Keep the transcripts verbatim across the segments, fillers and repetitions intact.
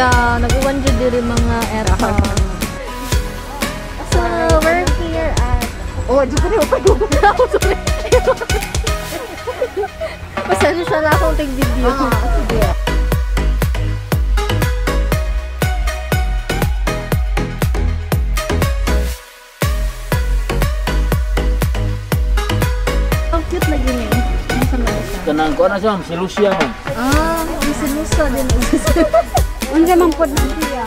Yeah, nag-uwan dyan diri mga eta. So, we're here at... Oh, dyan pa rin ako. Sorry. Pasensya na akong tig-video. Ah, sige. Ang cute na gini. Kanang ko na siya, si Lucia mo. Ah, ang sinusa din. Ang naman po na siya.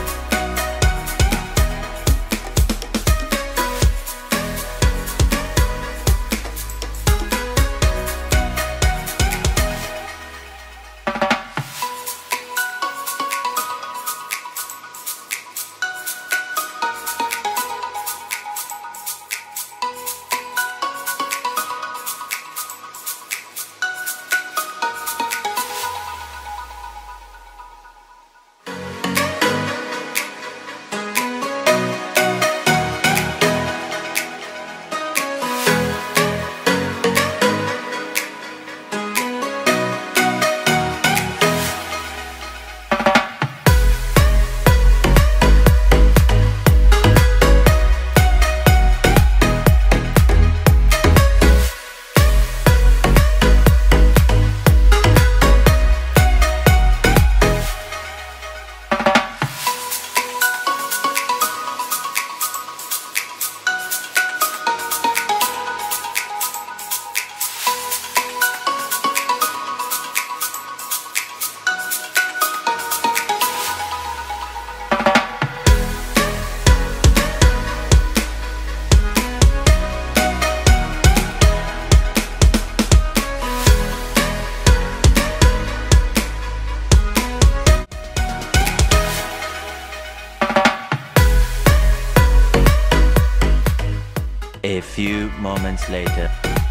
A few moments later.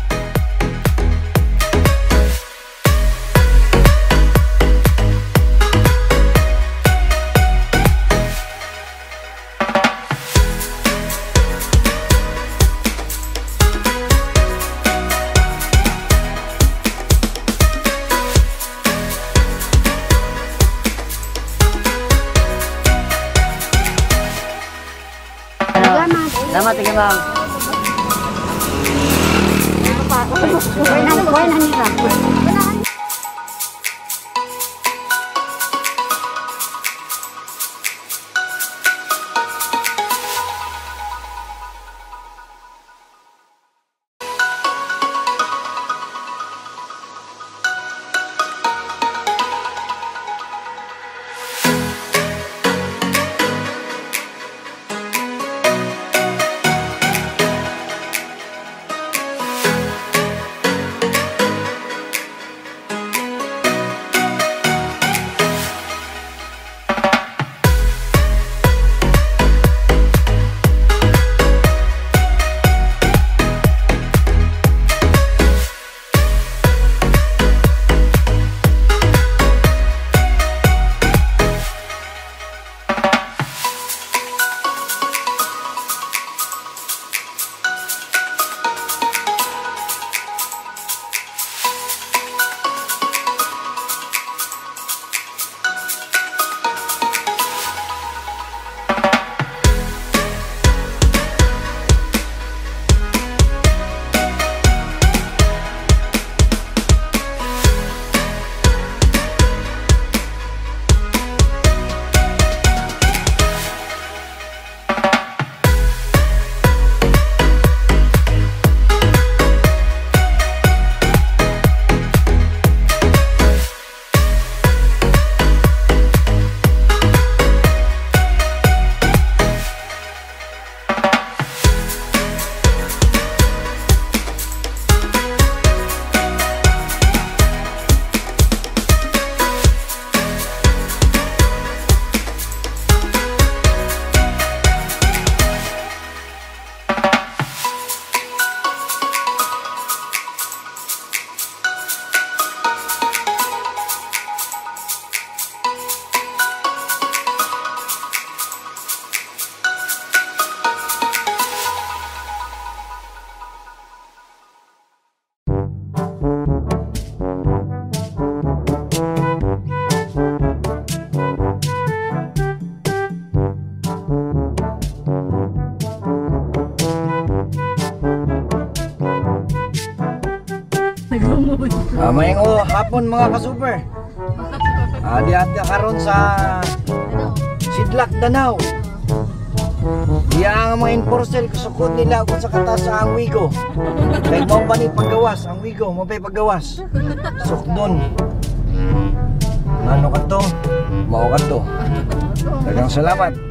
Salamat, tingin ma'am. Buhay na, buhay na nila. Ah, may ngo hapon mga ka-super. Ah, di ata karon sa Sidlak Danau. Diya ang mga enforcer kusukod nila kung sa katas sa ang wigo. Kay mo pa ni paggawas, ang wigo mo pa paggawas. Sukdon. Ano ka to? Mao ka to. Daghang salamat.